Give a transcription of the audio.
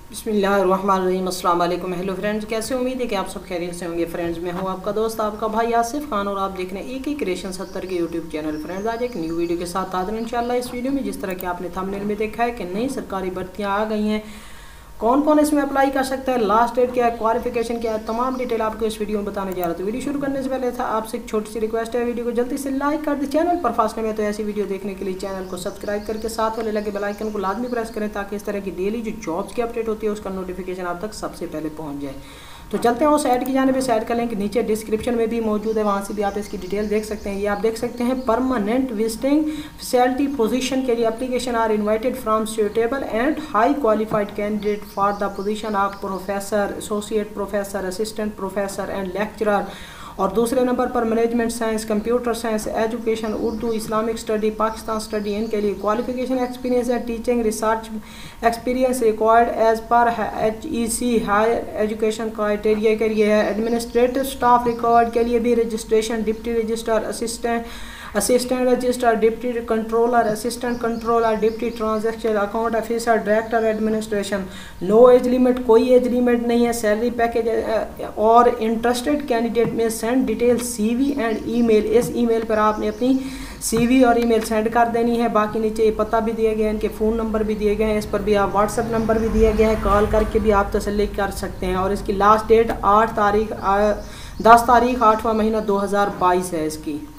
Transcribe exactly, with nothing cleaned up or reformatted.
बिस्मिल्लाहिर्रहमानिर्रहीम। अस्सलाम वालेकुम। हेलो फ्रेंड्स, कैसे उम्मीद है कि आप सब खैरियत से होंगे। फ्रेंड्स, मैं हूं आपका दोस्त आपका भाई आसिफ खान और आप देख रहे हैं एक ही क्रिएशन सत्तर के यूट्यूब चैनल। फ्रेंड्स, आज एक न्यू वीडियो के साथ हाजिर इंशाल्लाह। इस वीडियो में जिस तरह कि आपने थंबनेल में देखा है कि नई सरकारी भर्तियाँ आ गई हैं, कौन कौन इसमें अप्लाई कर सकता है, लास्ट डेट क्या है, क्वालिफिकेशन क्या है, तमाम डिटेल आपको इस वीडियो में बताने जा रहा था। वीडियो शुरू करने से पहले था आपसे एक छोटी सी रिक्वेस्ट है, वीडियो को जल्दी से लाइक कर दे। चैनल पर फर्स्ट टाइम है तो ऐसी वीडियो देखने के लिए चैनल को सब्सक्राइब करके साथ वाले लगे बेल आइकन को लाजमी प्रेस करें ताकि इस तरह की डेली जो जॉब्स की अपडेट होती है उसका नोटिफिकेशन आप तक सबसे पहले पहुँच जाए। तो चलते हैं उस ऐड की जानिब। इस ऐड का लिंक नीचे डिस्क्रिप्शन में भी मौजूद है, वहाँ से भी आप इसकी डिटेल देख सकते हैं। ये आप देख सकते हैं, परमानेंट विजिटिंग फैसिलिटी पोजीशन के लिए application are invited from suitable and high qualified candidate for the position of professor, associate professor, assistant professor and lecturer. और दूसरे नंबर पर management science, computer science, education, Urdu, Islamic study, Pakistan study, इनके लिए qualification experience है, teaching research experience required as per H E C higher education criteria के लिए है। एडमिनिस्ट्रेटिव स्टाफ रिकॉर्ड के लिए भी registration, deputy registrar, assistant assistant registrar, deputy controller, assistant controller, deputy transaction account officer, director administration. No age limit, कोई age limit नहीं है। Salary package और इंटरेस्टेड कैंडिडेट में send detail CV and email. इस email पर आपने अपनी CV और ईमेल सेंड कर देनी है। बाकी नीचे ये पता भी दिए गए हैं, इनके फ़ोन नंबर भी दिए गए हैं, इस पर भी आप व्हाट्सएप नंबर भी दिए गए हैं, कॉल करके भी आप तसल्ली कर सकते हैं। और इसकी लास्ट डेट आठ तारीख दस तारीख आठवां महीना दो हज़ार बाईस है इसकी।